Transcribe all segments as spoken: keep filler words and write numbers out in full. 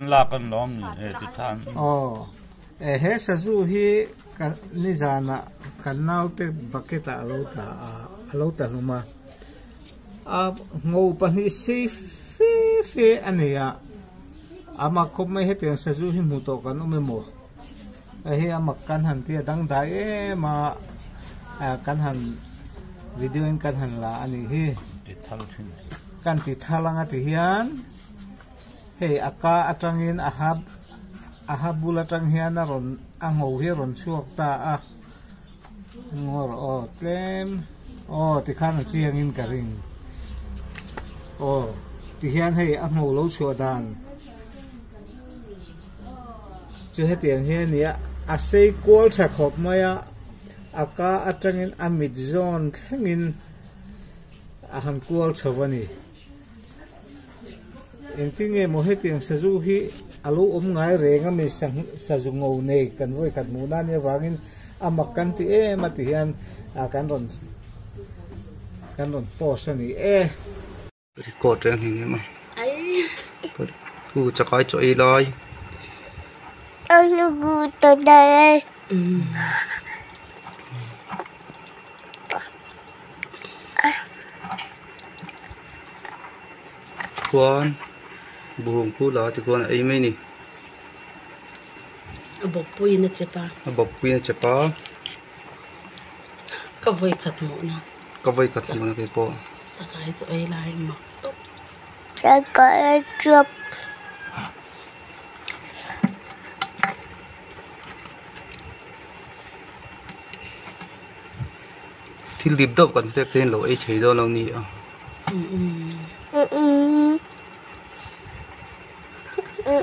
la kan lom ni he ti than oh e he sa zu hi ni zana kan nau te baketa alo ta alo ta luma a ngô pa ni si fe fe ania ama khop mai he te sa zu hi mu to kan ume mo a he ama kan han ti dang dai e ma kan han video in kan han la ani hi ti thal thin kan ti thalanga ti hian he aka atangin ahab ahabul atang hian a ron ango hi ron chuak ta a ngor o tlem o ti khan chiang in ka ring o ti hian hei a ngo lo chu dan chu he tiang hian nia a sei kol tha khop maya aka atangin amit zone thengin a han kol chawani entinge mo he tiang sa zu hi alu om ngai renga mi sang sa zu ngau nei kan voi kan mu na ne wangin amak kan ti e ma ti hian a kan ron kan ron post ani e ko teng hin ma ai ku chakai choi lai alu gu to dai quan buông phu lá thì con ấy mấy nè bọc pui nó chép pa bọc pui nó chép pa có vơi khát mũ na có vơi khát mũ na cái po chắc cái chỗ ấy lại mặc tốt chắc cái chụp thì liệp đâu còn biết tên lỗi ấy thấy đâu lâu nè ừ ừ ừ ừ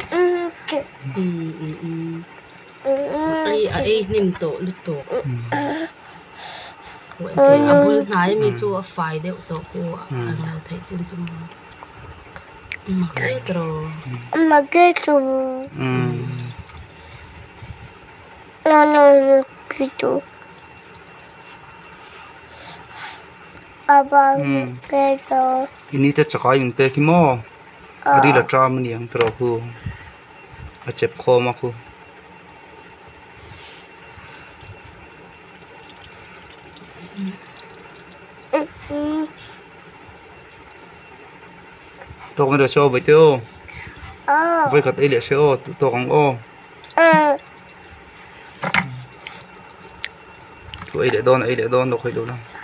ừ ừ ai ai niệm tổ lụt tổ vậy thì abul nãy mi chú phải đều tổ của anh nào thấy chân chung mà cái tổ mà cái tổ nó nó cái tổ apa cái tổ ini te chakai yung te kimo ari la tra mani ang tro ku a chep kho ma ku to ngi da so bai te o bai kat ai le se o to kang o tu ai le don ai le don no khoi do na